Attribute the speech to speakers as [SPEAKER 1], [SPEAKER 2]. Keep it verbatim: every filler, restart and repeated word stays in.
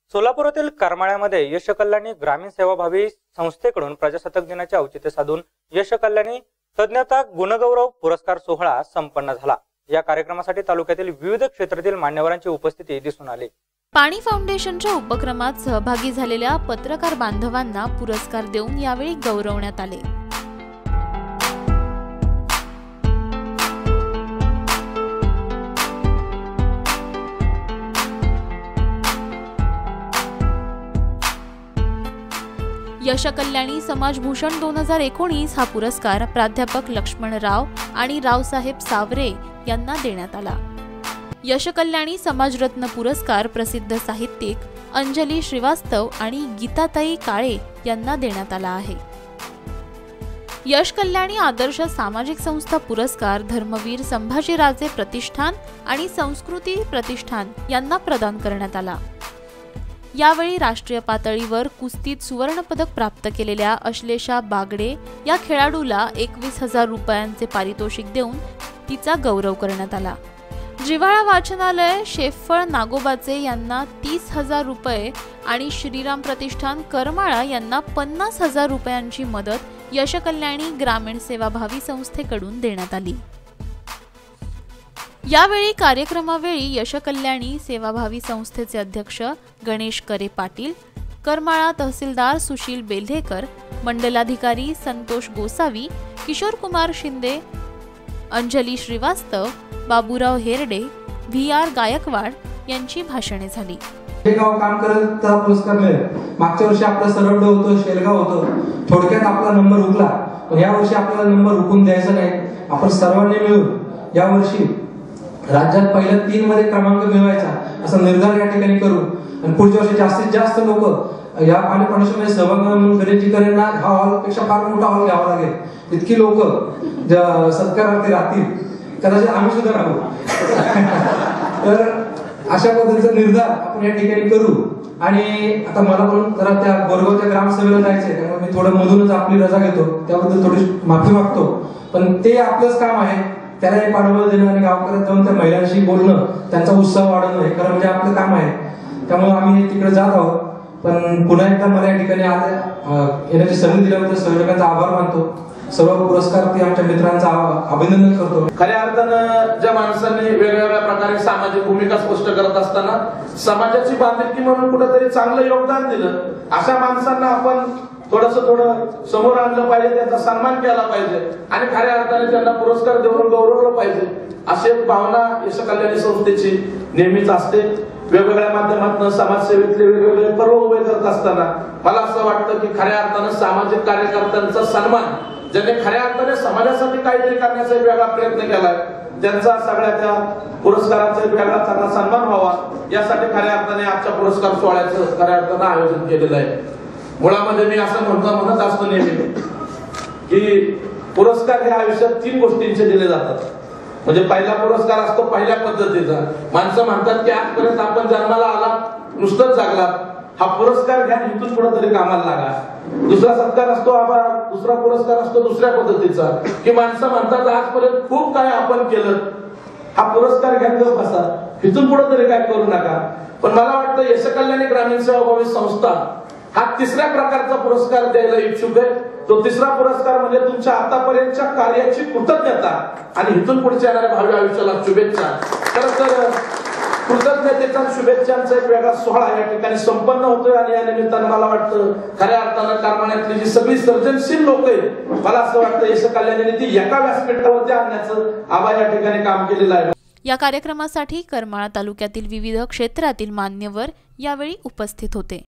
[SPEAKER 1] सोलापुरातील करमाळ्यामध्ये यश कल्याणी ग्रामीण सेवाभावी संस्थेकडून प्रजासत्ताक दिनाचे औचित्य साधून यश कल्याणी तज्ञता गुणगौरव पुरस्कार सोहळा संपन्न झाला। या कार्यक्रमासाठी तालुक्यातील विविध क्षेत्रातील मान्यवरांची उपस्थिती दिसून आली।
[SPEAKER 2] पाणी फाउंडेशनच्या उपक्रमात सहभागी झालेल्या पत्रकार बांधवांना पुरस्कार देऊन यावेळी गौरवण्यात आले। यश कल्याणी समाजभूषण दोन हजार एकोणीस हा पुरस्कार प्राध्यापक लक्ष्मण राव आणि रावसाहेब सावरे यांना देण्यात आला। यश कल्याणी समाजरत्न पुरस्कार प्रसिद्ध साहित्यिक अंजली श्रीवास्तव आणि गीताताई काळे यांना देण्यात आला आहे। यश कल्याणी आदर्श सामाजिक संस्था पुरस्कार धर्मवीर संभाजीराजे प्रतिष्ठान आणि संस्कृती प्रतिष्ठान यांना प्रदान करण्यात आला। यावेळी राष्ट्रीय पातळीवर कुस्तीत सुवर्ण पदक प्राप्त केलेल्या अश्लेषा बागडे या खेळाडूला एकवीस हजार रुपयांचे पारितोषिक देऊन तिचा गौरव करण्यात आला। जिव्हाळा वाचनालय शेफळ नागोबाचे यांना तीस हजार रुपये आणि श्रीराम प्रतिष्ठान करमाळा यांना पन्नास हजार रुपयांची मदत यश कल्याणी ग्रामीण सेवाभावी संस्थेकडून देण्यात आली। यावेळी कार्यक्रमावेळी यश कल्याणी सेवाभावी संस्थेचे अध्यक्ष गणेश करे पाटील, करमाळा तहसीलदार सुशील बेल्हेकर, मंडलाधिकारी संतोष गोसावी, किशोर कुमार शिंदे, अंजली श्रीवास्तव, बाबूराव हेरडे, व्ही आर गायकवाड यांची भाषणे झाली।
[SPEAKER 3] शेलगाव काम करत पुरस्कार मिळेल। मागच्या वर्षी आपला सरवड होतं, शेलगाव होतं, थोडक्यात आपला नंबर हुकला, पण या वर्षी आपल्याला नंबर हुकून द्यायचा नाही। आपण सर्वांनी मिळून या वर्षी राज्यात पहिल्या तीन मध्ये क्रमांक मिळवायचा असा निर्धार या ठिकाणी करू आणि पुढच्या वर्षी जास्तीत जास्त लोक या पाणी फाउंडेशनमध्ये सहभागी म्हणून खरेदी करेल। हा हॉल पेक्षा फार मोठा हॉल घ्यावा लागेल, इतकी लोक सत्कारार्थी राहतील, कदाचित आम्ही सुद्धा राहू। तर अशा पद्धतीचा निर्धार आपण या ठिकाणी करू। आणि आता मला पण जरा त्या बोरगावच्या ग्रामसभेला जायचंय, त्यामुळे मी थोडं मधूनच आपली रजा घेतो, त्याबद्दल थोडी माफी मागतो, पण ते आपलंच काम आहे। त्याला हे पाठबळ देणं आणि गावकऱ्यात जाऊन त्या महिलांशी बोलणं, त्यांचा उत्साह वाढवणं हे खरं म्हणजे आपलं काम आहे। त्यामुळे आम्ही तिकडे जात आहोत। पण पुन्हा एकदा मला या ठिकाणी येण्याची संधी दिल्याबद्दल संयोजकांचा आभार मानतो। सर्व पुरस्कारार्थी आमच्या मित्रांचा अभिनंदन करतो।
[SPEAKER 4] खऱ्या अर्थानं ज्या माणसांनी वेगवेगळ्या प्रकारे सामाजिक भूमिका स्पष्ट करत असताना समाजाची बांधिलकी म्हणून कुठेतरी चांगलं योगदान दिलं, अशा माणसांना आपण थोडंसं थोडं समोर आणलं पाहिजे, त्यांचा सन्मान केला पाहिजे आणि खऱ्या अर्थाने त्यांना पुरस्कार देऊन गौरवलं पाहिजे, अशी भावना यश कल्याणी संस्थेची नेहमीच असते। वेगवेगळ्या माध्यमातून समाजसेवेतले वेगवेगळे पर्व उभे करत असताना मला असं वाटतं की खऱ्या अर्थानं सामाजिक कार्यकर्त्यांचा सन्मान, ज्यांनी खऱ्या अर्थाने समाजासाठी काहीतरी करण्याचा एक वेगळा प्रयत्न केलाय, त्यांचा सगळ्या त्या पुरस्काराचा एक वेगळा चांगला सन्मान व्हावा, यासाठी खऱ्या अर्थाने आजच्या पुरस्कार सोहळ्याचं खऱ्या अर्थानं आयोजन केलेलं आहे। मुळामध्ये मी असं म्हणतो म्हणत असतो नेहमी की पुरस्कार हे आयुष्यात तीन गोष्टींचे दिले जातात। म्हणजे पहिला पुरस्कार असतो पहिल्या पद्धतीचा, माणसं म्हणतात की आजपर्यंत आपण जन्माला आला नुसतंच जगला, हा पुरस्कार घ्या, इथून पुढे तरी कामाला लागा। दुसरा सत्कार असतो आभार, दुसरा पुरस्कार असतो दुसऱ्या पद्धतीचा की माणसं म्हणतात आजपर्यंत खूप काय आपण केलं, हा पुरस्कार घ्या, गप बसा, इथून पुढे तरी काय करू नका। पण मला वाटतं यश कल्याणी ग्रामीण सेवाभावी संस्था हा तिसऱ्या प्रकारचा पुरस्कार द्यायला इच्छुक आहे। तो तिसरा पुरस्कार म्हणजे तुमच्या आतापर्यंतच्या कार्याची कृतज्ञता आणि इथून पुढच्या येणाऱ्या भावी आयुष्याला शुभेच्छा। खरं तर कृतज्ञतेचा शुभेच्छांचा एक वेगळा सोहळा या ठिकाणी संपन्न होतोय आणि या निमित्तानं मला वाटतं खऱ्या अर्थानं करमाळ्यातली जी सगळी सर्जनशील लोक आहेत, मला असं वाटतं यश कल्याणीने ती एका व्यासपीठावरती आणण्याचं आबा या ठिकाणी काम केलेलं आहे।
[SPEAKER 2] या कार्यक्रमासाठी करमाळा तालुक्यातील विविध क्षेत्रातील मान्यवर यावेळी उपस्थित होते।